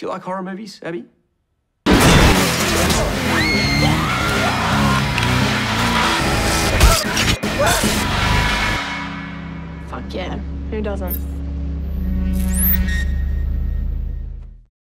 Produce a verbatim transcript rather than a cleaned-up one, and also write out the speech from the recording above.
Do you like horror movies, Abby? Fuck yeah, who doesn't?